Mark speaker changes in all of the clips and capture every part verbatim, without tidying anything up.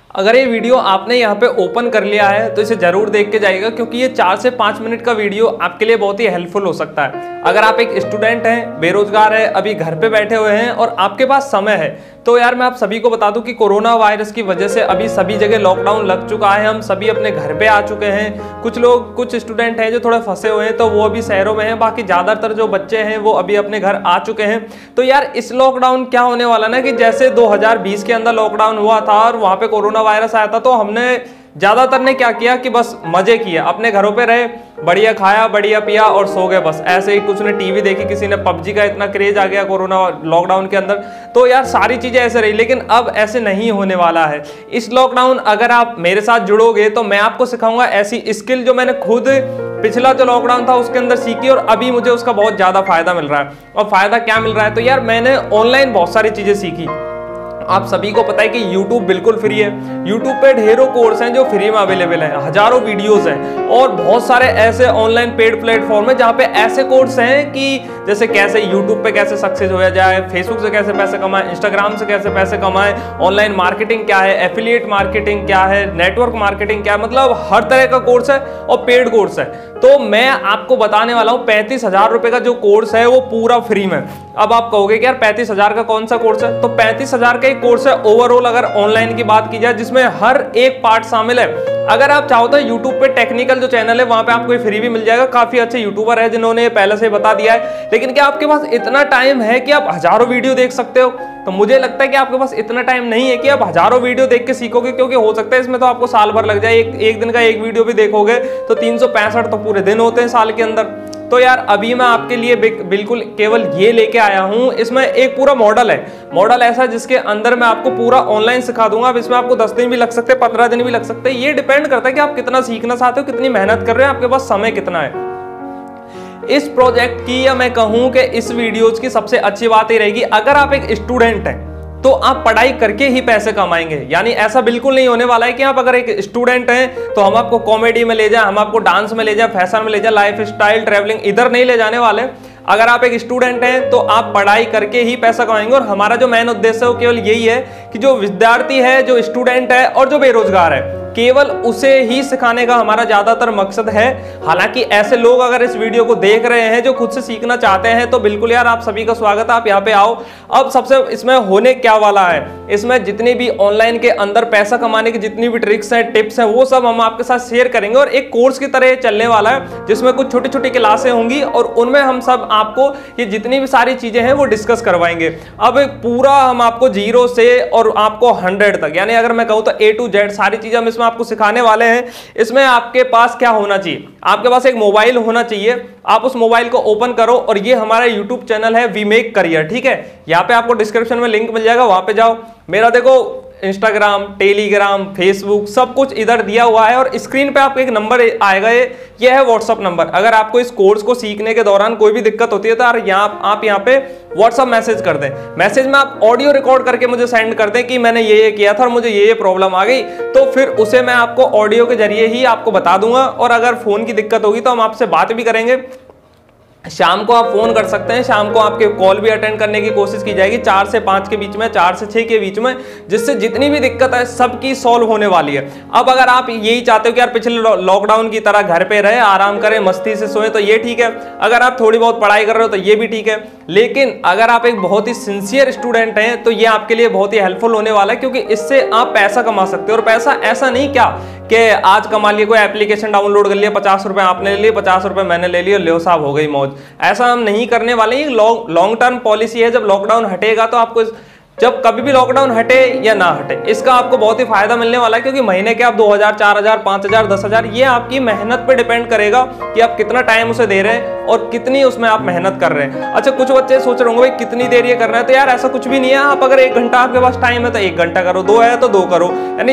Speaker 1: अगर ये वीडियो आपने यहाँ पे ओपन कर लिया है तो इसे जरूर देख के जाइएगा, क्योंकि ये चार से पाँच मिनट का वीडियो आपके लिए बहुत ही हेल्पफुल हो सकता है। अगर आप एक स्टूडेंट हैं, बेरोजगार है, अभी घर पे बैठे हुए हैं और आपके पास समय है, तो यार मैं आप सभी को बता दूं कि कोरोना वायरस की वजह से अभी सभी जगह लॉकडाउन लग चुका है। हम सभी अपने घर पे आ चुके हैं। कुछ लोग, कुछ स्टूडेंट हैं जो थोड़े फंसे हुए हैं, तो वो अभी शहरों में हैं। बाकी ज्यादातर जो बच्चे हैं वो अभी अपने घर आ चुके हैं। तो यार इस लॉकडाउन क्या होने वाला ना कि जैसे दो हज़ार बीस के अंदर लॉकडाउन हुआ था और वहां पे कोरोना वायरस आया था, तो हमने ज्यादातर ने क्या किया कि बस मजे किए, अपने घरों पे रहे, बढ़िया खाया, बढ़िया पिया और सो गए। बस ऐसे ही कुछ ने टीवी देखी, किसी ने पबजी का इतना क्रेज आ गया कोरोना लॉकडाउन के अंदर। तो यार सारी चीजें ऐसे रही, लेकिन अब ऐसे नहीं होने वाला है। इस लॉकडाउन अगर आप मेरे साथ जुड़ोगे तो मैं आपको सिखाऊंगा ऐसी स्किल जो मैंने खुद पिछला जो लॉकडाउन था उसके अंदर सीखी और अभी मुझे उसका बहुत ज्यादा फायदा मिल रहा है। और फायदा क्या मिल रहा है, तो यार मैंने ऑनलाइन बहुत सारी चीजें सीखी। आप सभी को पता है कि YouTube बिल्कुल फ्री है। YouTube पे ढेरों कोर्स हैं जो फ्री में अवेलेबल हैं, हजारों वीडियोस हैं और बहुत सारे ऐसे ऑनलाइन पेड प्लेटफॉर्म है जहाँ पे ऐसे कोर्स हैं कि जैसे कैसे YouTube पे कैसे सक्सेस हो जाए, फेसबुक से कैसे पैसे कमाएं, इंस्टाग्राम से कैसे पैसे कमाएं, ऑनलाइन मार्केटिंग क्या है, एफिलिएट मार्केटिंग क्या है, नेटवर्क मार्केटिंग क्या है, मतलब हर तरह का कोर्स है और पेड कोर्स है। तो मैं आपको बताने वाला हूँ पैंतीस हजार रुपए का जो कोर्स है वो पूरा फ्री में। अब आप कहोगे कि यार पैंतीस हजार का कौन सा कोर्स है, तो पैंतीस हजार का एक कोर्स है ओवरऑल अगर ऑनलाइन की बात की जाए, जिसमें हर एक पार्ट शामिल है। अगर आप चाहो तो यूट्यूब पे टेक्निकल जो चैनल है वहां पे आपको फ्री भी मिल जाएगा। काफी अच्छे यूट्यूबर है जिन्होंने पहले से बता दिया है। लेकिन क्या आपके पास इतना टाइम है कि आप हजारों वीडियो देख सकते हो? तो मुझे लगता है कि आपके पास इतना टाइम नहीं है कि आप हजारों वीडियो देख के सीखोगे, क्योंकि हो सकता है इसमें तो आपको साल भर लग जाए। एक, एक दिन का एक वीडियो भी देखोगे तो तीन सौ पैंसठ तो पूरे दिन होते हैं साल के अंदर। तो यार अभी मैं आपके लिए बिल्कुल केवल ये लेके आया हूं। इसमें एक पूरा मॉडल है, मॉडल ऐसा जिसके अंदर मैं आपको पूरा ऑनलाइन सिखा दूंगा। अब इसमें आपको दस दिन भी लग सकते हैं, पंद्रह दिन भी लग सकते हैं। ये डिपेंड करता है कि आप कितना सीखना चाहते हो, कितनी मेहनत कर रहे हो, आपके पास समय कितना है। इस प्रोजेक्ट की या मैं कहूं कि इस वीडियोज की सबसे अच्छी बात ये रहेगी, अगर आप एक स्टूडेंट हैं तो आप पढ़ाई करके ही पैसे कमाएंगे। यानी ऐसा बिल्कुल नहीं होने वाला है कि आप अगर एक स्टूडेंट हैं तो हम आपको कॉमेडी में ले जाए, हम आपको डांस में ले जाए, फैशन में ले जाए, लाइफ स्टाइल, ट्रैवलिंग, इधर नहीं ले जाने वाले। अगर आप एक स्टूडेंट हैं तो आप पढ़ाई करके ही पैसा कमाएंगे। और हमारा जो मेन उद्देश्य है वो केवल यही है कि जो विद्यार्थी है, जो स्टूडेंट है और जो बेरोजगार है, केवल उसे ही सिखाने का हमारा ज्यादातर मकसद है। हालांकि ऐसे लोग अगर इस वीडियो को देख रहे हैं जो खुद से सीखना चाहते हैं तो बिल्कुल यार आप सभी का स्वागत है, आप यहाँ पे आओ। अब सबसे इसमें होने क्या वाला है, इसमें जितनी भी ऑनलाइन के अंदर पैसा कमाने की जितनी भी ट्रिक्स हैं, टिप्स हैं, वो सब हम आपके साथ शेयर करेंगे। और एक कोर्स की तरह चलने वाला है जिसमें कुछ छोटी छोटी क्लासें होंगी और उनमें हम सब आपको ये जितनी भी सारी चीजें हैं वो डिस्कस करवाएंगे। अब पूरा हम आपको जीरो से और आपको हंड्रेड तक, यानी अगर मैं कहूँ तो ए टू जेड सारी चीजें हम इसमें आपको सिखाने वाले हैं। इसमें आपके पास क्या होना चाहिए, आपके पास एक मोबाइल होना चाहिए। आप उस मोबाइल को ओपन करो और ये हमारा यूट्यूब चैनल है वी मेक करियर, ठीक है। यहाँ पे आपको डिस्क्रिप्शन में लिंक मिल जाएगा, वहां पे जाओ। मेरा देखो इंस्टाग्राम, टेलीग्राम, फेसबुक सब कुछ इधर दिया हुआ है और स्क्रीन पे आपको एक नंबर आएगा, ये ये है व्हाट्सअप नंबर। अगर आपको इस कोर्स को सीखने के दौरान कोई भी दिक्कत होती है तो यार यहाँ आप यहाँ पे व्हाट्सअप मैसेज कर दें। मैसेज में आप ऑडियो रिकॉर्ड करके मुझे सेंड कर दें कि मैंने ये ये किया था और मुझे ये ये प्रॉब्लम आ गई, तो फिर उसे मैं आपको ऑडियो के जरिए ही आपको बता दूंगा। और अगर फोन की दिक्कत होगी तो हम आपसे बात भी करेंगे। शाम को आप फोन कर सकते हैं, शाम को आपके कॉल भी अटेंड करने की कोशिश की जाएगी, चार से पांच के बीच में, चार से छह के बीच में, जिससे जितनी भी दिक्कत है सबकी सॉल्व होने वाली है। अब अगर आप यही चाहते हो कि यार पिछले लॉकडाउन की तरह घर पे रहे, आराम करें, मस्ती से सोए, तो ये ठीक है। अगर आप थोड़ी बहुत पढ़ाई कर रहे हो तो ये भी ठीक है। लेकिन अगर आप एक बहुत ही सिंसियर स्टूडेंट हैं तो ये आपके लिए बहुत ही हेल्पफुल होने वाला है, क्योंकि इससे आप पैसा कमा सकते हो। और पैसा ऐसा नहीं क्या कि आज कमा लिए, कोई एप्लीकेशन डाउनलोड कर लिया, पचास रुपए आपने ले लिए, पचास रुपए मैंने ले लिए, लो साहब हो गई मौज। ऐसा हम नहीं करने वाले। ये लॉन्ग लॉन्ग टर्म पॉलिसी है। जब लॉकडाउन हटेगा तो आपको, जब कभी भी लॉकडाउन हटे या ना हटे, इसका आपको बहुत ही फायदा मिलने वाला है। क्योंकि महीने के आप दो हजार, चार हजार, पांच हजार, दस हजार, ये आपकी मेहनत पे डिपेंड करेगा कि आप कितना टाइम उसे दे रहे हैं और कितनी उसमें आप मेहनत कर रहे हैं। अच्छा, कुछ बच्चे सोच रहे होंगे भाई कितनी देर ये कर रहे हैं, तो यार ऐसा कुछ भी नहीं है। आप अगर एक घंटा आपके पास टाइम है तो एक घंटा करो, दो है तो दो करो। यानी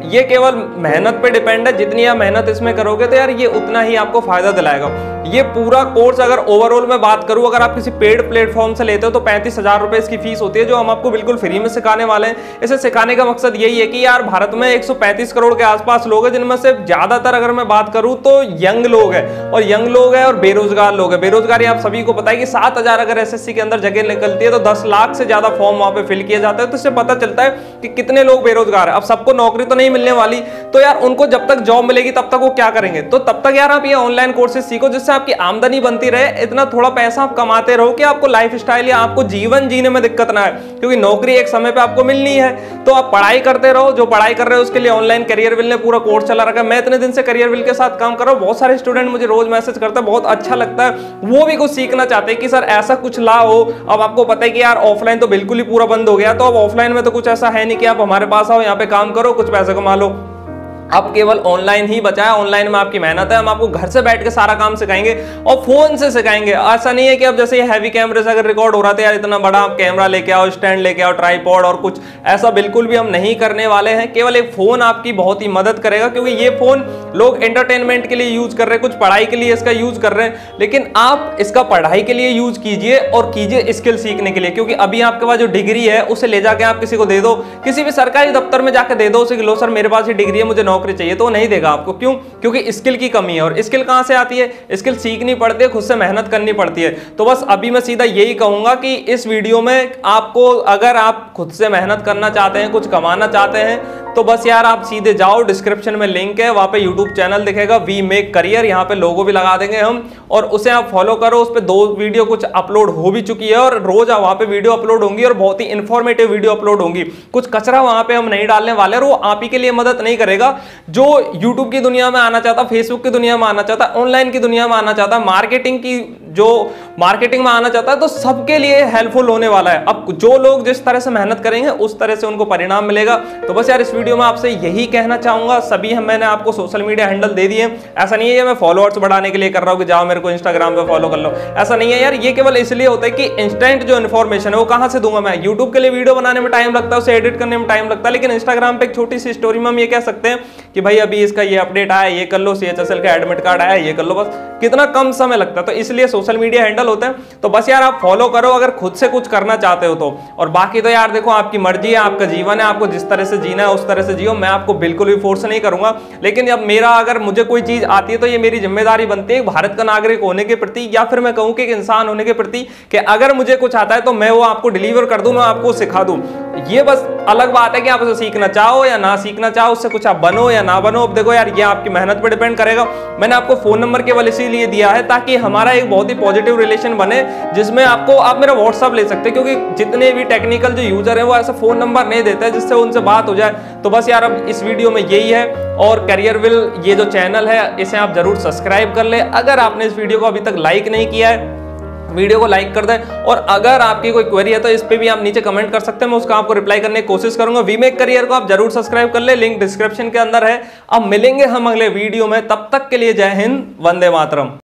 Speaker 1: ये केवल मेहनत पे डिपेंड है, जितनी आप मेहनत इसमें करोगे तो यार ये उतना ही आपको फायदा दिलाएगा। ये पूरा कोर्स अगर ओवरऑल मैं बात करूं, अगर आप किसी पेड प्लेटफॉर्म से लेते हो तो पैंतीस हजार रुपए इसकी फीस होती है, जो हम आपको बिल्कुल फ्री में सिखाने वाले हैं। इसे सिखाने का मकसद यही है कि यार भारत में एक सौ पैंतीस करोड़ के आसपास लोग हैं, जिनमें से ज्यादातर अगर मैं बात करूं तो यंग लोग हैं, और यंग लोग हैं और बेरोजगार लोग हैं। बेरोजगारी आप सभी को पता है कि सात हजार अगर एसएससी के अंदर जगह निकलती है तो दस लाख से ज्यादा फॉर्म वहां पे फिल किया जाता है, तो इससे पता चलता है कि कितने लोग बेरोजगार है। अब सबको नौकरी तो नहीं मिलने वाली, तो यार उनको जब तक जॉब मिलेगी तब तक वो क्या करेंगे, तो तब तक यार आप ये ऑनलाइन कोर्सेज सीखो, जिससे आपकी आमदनी बनती रहे, इतना थोड़ा पैसा आप कमाते रहो कि आपको लाइफ स्टाइल या आपको जीवन जीने में दिक्कत ना है, क्योंकि नौकरी एक समय पे आपको मिलनी है। तो आप पढ़ाई करते रहो, जो पढ़ाई कर रहे हो उसके लिए ऑनलाइन करियरविल ने पूरा कोर्स चला रखा है। मैं इतने दिन से करियरविल के साथ काम कर रहा हूं, बहुत सारे स्टूडेंट मुझे रोज मैसेज करते हैं, बहुत अच्छा लगता है, वो भी कुछ सीखना चाहते हैं कि सर ऐसा कुछ लाओ। अब आपको पता है कि यार ऑफलाइन तो बिल्कुल ही पूरा बंद हो गया, तो अब ऑफलाइन में तो कुछ ऐसा है नहीं कि आप हमारे पास आओ, यहाँ पे काम करो, कुछ पैसे कमा लो। अब केवल ऑनलाइन ही बचा है, ऑनलाइन में आपकी मेहनत है, हम आपको घर से बैठ के सारा काम सिखाएंगे और फोन से सिखाएंगे। ऐसा नहीं है कि अब जैसे ये हैवी कैमरे से अगर रिकॉर्ड हो रहा था यार इतना बड़ा आप कैमरा लेके आओ, स्टैंड लेके आओ, ट्राइपॉड और कुछ, ऐसा बिल्कुल भी हम नहीं करने वाले हैं। केवल एक फोन आपकी बहुत ही मदद करेगा, क्योंकि ये फोन लोग एंटरटेनमेंट के लिए यूज कर रहे हैं, कुछ पढ़ाई के लिए इसका यूज कर रहे हैं, लेकिन आप इसका पढ़ाई के लिए यूज कीजिए और कीजिए स्किल सीखने के लिए। क्योंकि अभी आपके पास जो डिग्री है उसे ले जाके आप किसी को दे दो, किसी भी सरकारी दफ्तर में जाकर दे दो उसे, लो सर मेरे पास ये डिग्री है मुझे नौकरी चाहिए, तो नहीं देगा आपको। क्यों? क्योंकि स्किल की कमी है। और स्किल कहां से आती है? स्किल सीखनी पड़ती है, खुद से मेहनत करनी पड़ती है। तो बस अभी मैं सीधा यही कहूंगा कि इस वीडियो में आपको, अगर आप खुद से मेहनत करना चाहते हैं, कुछ कमाना चाहते हैं, तो बस यार आप सीधे जाओ, डिस्क्रिप्शन में लिंक है, वहां पे यूट्यूब चैनल दिखेगा वी मेक करियर, यहाँ पे लोगो भी लगा देंगे हम, और उसे आप फॉलो करो। उस पे दो वीडियो कुछ अपलोड हो भी चुकी है और रोज वहां पे वीडियो अपलोड होंगी और बहुत ही इंफॉर्मेटिव वीडियो अपलोड होंगी। कुछ कचरा वहां पे हम नहीं डालने वाले, और वो आप ही के लिए मदद नहीं करेगा जो यूट्यूब की दुनिया में आना चाहता, फेसबुक की दुनिया में आना चाहता, ऑनलाइन की दुनिया में आना चाहता, मार्केटिंग की जो मार्केटिंग में आना चाहता है, तो सबके लिए हेल्पफुल होने वाला है। अब जो लोग जिस तरह से मेहनत करेंगे उस तरह से उनको परिणाम मिलेगा। तो बस यार इस वीडियो में आपसे यही कहना चाहूंगा। सभी हम मैंने आपको सोशल मीडिया हैंडल दे दिए, ऐसा नहीं है मैं फॉलोअर्स बढ़ाने के लिए कर रहा हूं कि जाओ मेरे को इंस्टाग्राम पे फॉलो कर लो, ऐसा नहीं है यार। ये केवल इसलिए होता है कि इंस्टेंट जो इन्फॉर्मेशन है वो कहां से दूंगा मैं। यूट्यूब के लिए वीडियो बनाने में टाइम लगता है, उसे एडिट करने में टाइम लगता है, लेकिन इंस्टाग्राम पे एक छोटी सी स्टोरी में हम ये कह सकते हैं कि भाई अभी इसका ये अपडेट आया, ये कर लो, सीएचएसएल का एडमिट कार्ड आया, ये कर लो, बस कितना कम समय लगता है। तो इसलिए सोशल मीडिया हैंडल होते हैं। तो बस यार आप फॉलो करो अगर खुद से कुछ करना चाहते हो तो, और बाकी तो यार देखो आपकी मर्जी है, आपका जीवन है, आपको जिस तरह से जीना है उस तरह से जियो। मैं आपको बिल्कुल भी फोर्स नहीं करूंगा, लेकिन जब मेरा अगर मुझे कोई चीज आती है तो ये मेरी जिम्मेदारी बनती है भारत का नागरिक होने के प्रति, या फिर मैं कहूं कि एक इंसान होने के प्रति, कि अगर मुझे कुछ आता है तो मैं वो आपको डिलीवर कर दूं, मैं आपको सिखा दूं। ये बस अलग बात है कि आप उसे सीखना चाहो या ना सीखना चाहो, उससे कुछ आप बनो या ना बनो। अब देखो यार ये आपकी मेहनत पर डिपेंड करेगा। मैंने आपको फोन नंबर केवल इसीलिए दिया है ताकि हमारा एक बहुत ही पॉजिटिव रिलेशन बने, जिसमें आपको आप मेरा व्हाट्सअप ले सकते हैं, क्योंकि जितने भी टेक्निकल जो यूजर है वो ऐसा फोन नंबर नहीं देते जिससे उनसे बात हो जाए। तो बस यार अब इस वीडियो में यही है। और करियरविल ये जो चैनल है इसे आप जरूर सब्सक्राइब कर ले। अगर आपने इस वीडियो को अभी तक लाइक नहीं किया है, वीडियो को लाइक कर दें, और अगर आपकी कोई क्वेरी है तो इस पे भी आप नीचे कमेंट कर सकते हैं, मैं उसका आपको रिप्लाई करने की कोशिश करूंगा। वी मेक करियर को आप जरूर सब्सक्राइब कर ले, लिंक डिस्क्रिप्शन के अंदर है। अब मिलेंगे हम अगले वीडियो में, तब तक के लिए जय हिंद, वंदे मातरम।